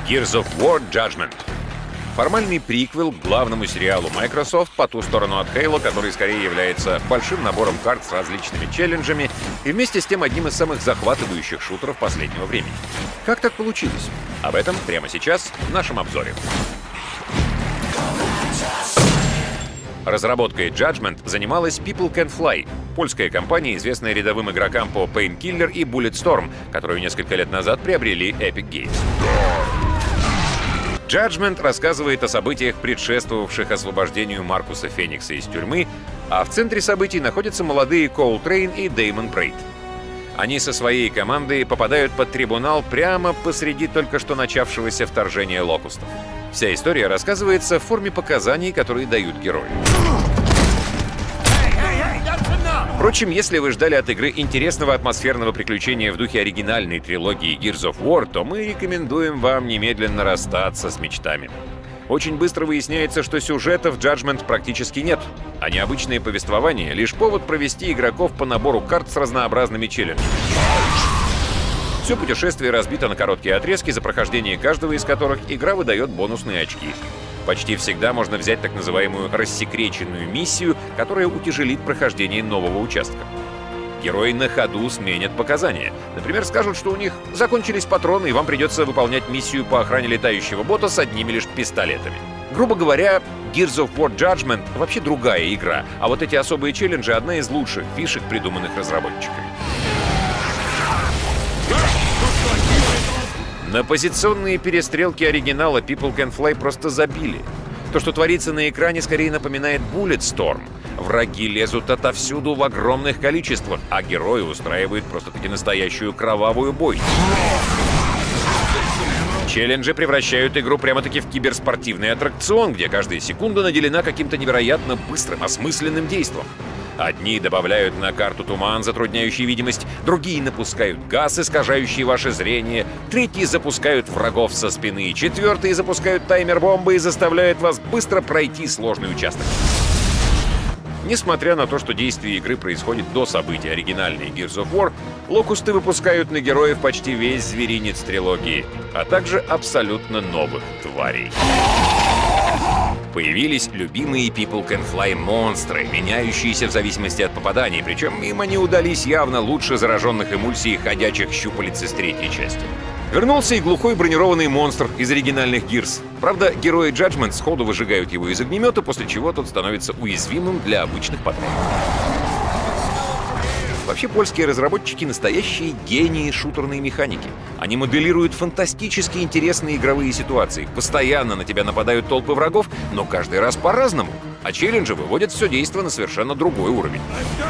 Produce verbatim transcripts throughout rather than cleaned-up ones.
Gears of War Judgment. Формальный приквел к главному сериалу Microsoft «По ту сторону от Halo», который скорее является большим набором карт с различными челленджами и вместе с тем одним из самых захватывающих шутеров последнего времени. Как так получилось? Об этом прямо сейчас в нашем обзоре. Разработкой Judgment занималась People Can Fly, польская компания, известная рядовым игрокам по Painkiller и Bulletstorm, которую несколько лет назад приобрели Epic Games. Judgment рассказывает о событиях, предшествовавших освобождению Маркуса Феникса из тюрьмы, а в центре событий находятся молодые Коул Трейн и Дэймон Брейд. Они со своей командой попадают под трибунал прямо посреди только что начавшегося вторжения локустов. Вся история рассказывается в форме показаний, которые дают герои. Впрочем, если вы ждали от игры интересного атмосферного приключения в духе оригинальной трилогии Gears of War, то мы рекомендуем вам немедленно расстаться с мечтами. Очень быстро выясняется, что сюжета в Judgment практически нет, а необычное повествование — лишь повод провести игроков по набору карт с разнообразными челленджами. Все путешествие разбито на короткие отрезки, за прохождение каждого из которых игра выдает бонусные очки. Почти всегда можно взять так называемую рассекреченную миссию, которая утяжелит прохождение нового участка. Герои на ходу сменят показания. Например, скажут, что у них закончились патроны, и вам придется выполнять миссию по охране летающего бота с одними лишь пистолетами. Грубо говоря, Gears of War Judgment вообще другая игра, а вот эти особые челленджи — одна из лучших фишек, придуманных разработчиками. На позиционные перестрелки оригинала People Can Fly просто забили. То, что творится на экране, скорее напоминает Bulletstorm. Враги лезут отовсюду в огромных количествах, а герои устраивают просто-таки настоящую кровавую бойню. Челленджи превращают игру прямо-таки в киберспортивный аттракцион, где каждая секунда наделена каким-то невероятно быстрым, осмысленным действом. Одни добавляют на карту туман, затрудняющий видимость, другие напускают газ, искажающий ваше зрение, третьи запускают врагов со спины, четвертые запускают таймер-бомбы и заставляют вас быстро пройти сложный участок. Несмотря на то, что действие игры происходит до событий оригинальной Gears of War, локусты выпускают на героев почти весь зверинец трилогии, а также абсолютно новых тварей. Появились любимые People Can Fly монстры, меняющиеся в зависимости от попаданий, причем им они удались явно лучше зараженных эмульсией ходячих щупалец из третьей части. Вернулся и глухой бронированный монстр из оригинальных Gears. Правда, герои Judgment сходу выжигают его из огнемета, после чего тот становится уязвимым для обычных патронов. Вообще, польские разработчики — настоящие гении шутерной механики. Они моделируют фантастически интересные игровые ситуации. Постоянно на тебя нападают толпы врагов, но каждый раз по-разному. А челленджи выводят все действо на совершенно другой уровень.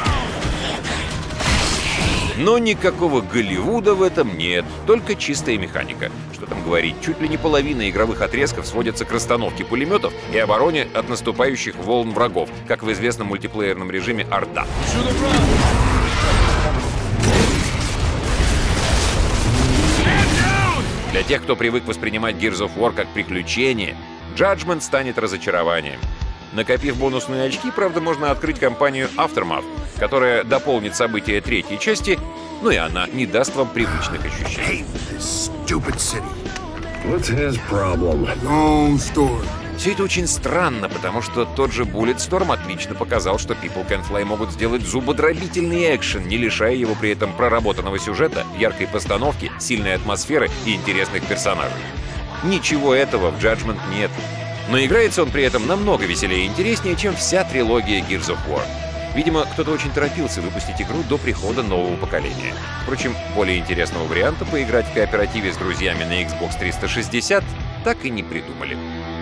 Но никакого Голливуда в этом нет, только чистая механика. Что там говорить, чуть ли не половина игровых отрезков сводится к расстановке пулеметов и обороне от наступающих волн врагов, как в известном мультиплеерном режиме Орда. Для тех, кто привык воспринимать Gears of War как приключение, Judgment станет разочарованием. Накопив бонусные очки, правда, можно открыть кампанию Aftermath, которая дополнит события третьей части, ну и она не даст вам привычных ощущений. Все это очень странно, потому что тот же Bulletstorm отлично показал, что People Can Fly могут сделать зубодробительный экшен, не лишая его при этом проработанного сюжета, яркой постановки, сильной атмосферы и интересных персонажей. Ничего этого в Judgment нет. Но играется он при этом намного веселее и интереснее, чем вся трилогия Gears of War. Видимо, кто-то очень торопился выпустить игру до прихода нового поколения. Впрочем, более интересного варианта поиграть в кооперативе с друзьями на Xbox триста шестьдесят так и не придумали.